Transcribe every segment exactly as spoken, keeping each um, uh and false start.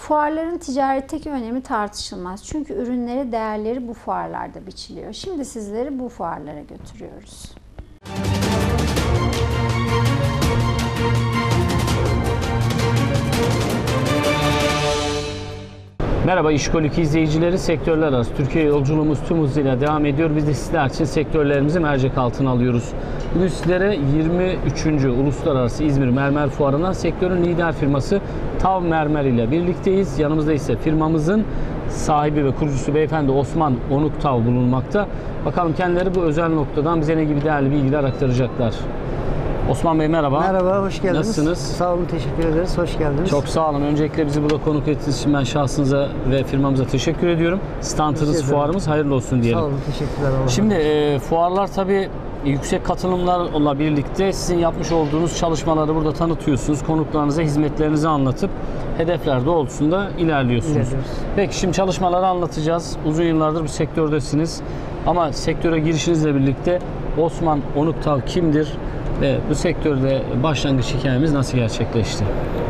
Fuarların ticaretteki önemi tartışılmaz. Çünkü ürünleri, değerleri bu fuarlarda biçiliyor. Şimdi sizleri bu fuarlara götürüyoruz. Merhaba İşkolik izleyicileri, sektörler arası Türkiye yolculuğumuz tüm hızıyla devam ediyor. Biz de sizler için sektörlerimizi mercek altına alıyoruz. Bugün sizlere yirmi üçüncü Uluslararası İzmir Mermer Fuarı'ndan sektörün lider firması Tav Mermer ile birlikteyiz. Yanımızda ise firmamızın sahibi ve kurucusu beyefendi Osman Onuk Tav bulunmakta. Bakalım kendileri bu özel noktadan bize ne gibi değerli bilgiler aktaracaklar. Osman Bey merhaba. Merhaba, hoş geldiniz. Nasılsınız? Sağ olun, teşekkür ederiz. Hoş geldiniz. Çok sağ olun. Öncelikle bizi burada konuk ettiğiniz için ben şahsınıza ve firmamıza teşekkür ediyorum. Standınız, fuarımız hayırlı olsun diyelim. Sağ olun, teşekkürler. Allah'a. Şimdi e, fuarlar tabii yüksek katılımlarla birlikte sizin yapmış olduğunuz çalışmaları burada tanıtıyorsunuz. Konuklarınıza hizmetlerinizi anlatıp hedefler doğrultusunda ilerliyorsunuz. İlerliyoruz. Peki şimdi çalışmaları anlatacağız. Uzun yıllardır bu sektördesiniz. Ama sektöre girişinizle birlikte Osman Onuk Tav kimdir? Ve bu sektörde başlangıç hikayemiz nasıl gerçekleşti?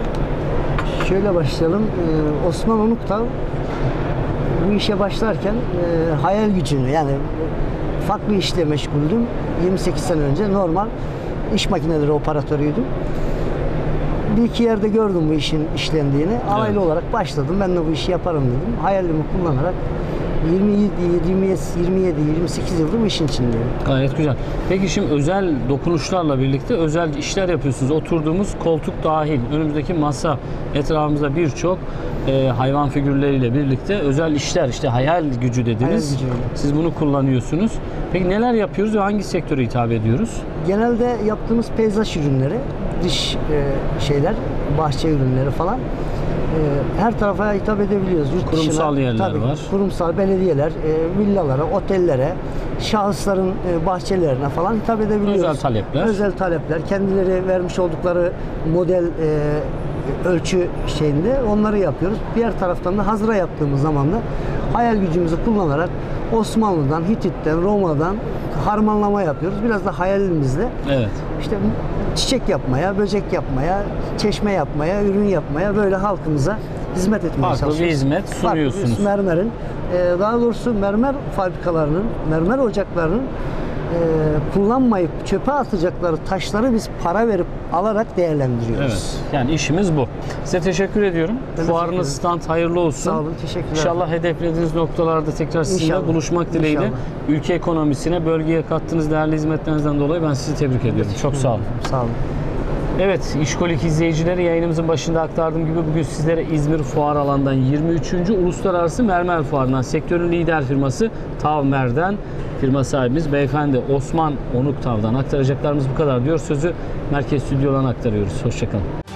Şöyle başlayalım. Ee, Osman Onuk Tav bu işe başlarken e, hayal gücünü, yani farklı işle meşguldüm. yirmi sekiz sene önce normal iş makineleri operatörüydüm. Bir iki yerde gördüm bu işin işlendiğini. Aile Evet. olarak başladım. Ben de bu işi yaparım dedim. Hayalimi kullanarak yirmi yedi, yirmi yedi, yirmi sekiz yıldır bu işin içindeyim. Gayet güzel. Peki şimdi özel dokunuşlarla birlikte özel işler yapıyorsunuz. Oturduğumuz koltuk dahil, önümüzdeki masa, etrafımızda birçok e, hayvan figürleriyle birlikte özel işler, işte hayal gücü dediniz. Hayal gücü. Siz bunu kullanıyorsunuz. Peki neler yapıyoruz ve hangi sektöre hitap ediyoruz? Genelde yaptığımız peyzaj ürünleri, dış e, şeyler, bahçe ürünleri falan e, her tarafa hitap edebiliyoruz. Yurt Kurumsal dışına, yerler tabii, var. Kurumsal, belediyeler, e, villalara, otellere, şahısların e, bahçelerine falan hitap edebiliyoruz. Özel talepler. Özel talepler. Kendileri vermiş oldukları model e, ölçü şeyinde onları yapıyoruz. Diğer taraftan da hazıra yaptığımız zaman da hayal gücümüzü kullanarak Osmanlı'dan, Hitit'ten, Roma'dan harmanlama yapıyoruz. Biraz da hayalimizle. Evet. İşte çiçek yapmaya, böcek yapmaya, çeşme yapmaya, ürün yapmaya, böyle halkımıza hizmet etmeye Farklı çalışıyoruz. bir hizmet sunuyorsunuz. Farklı bir mermerin, e, daha doğrusu mermer fabrikalarının, mermer ocaklarının e, kullanmayıp çöpe atacakları taşları biz para verip alarak değerlendiriyoruz. Evet. Yani işimiz bu. Size teşekkür ediyorum. Ben Fuarınız, teşekkür stand hayırlı olsun. Sağ olun, teşekkürler. İnşallah hedeflediğiniz noktalarda tekrar sizinle İnşallah. buluşmak dileğiyle. İnşallah. Ülke ekonomisine, bölgeye kattığınız değerli hizmetlerinizden dolayı ben sizi tebrik ediyorum. Çok sağ olun. Sağ olun. Evet, İşkolik izleyicileri, yayınımızın başında aktardığım gibi bugün sizlere İzmir Fuar Alanı'ndan yirmi üçüncü Uluslararası Mermer Fuarı'ndan sektörün lider firması Tav Mer'den firma sahibimiz beyefendi Osman Onuk Tav'dan aktaracaklarımız bu kadar diyor. Sözü merkez stüdyodan aktarıyoruz. Hoşçakalın.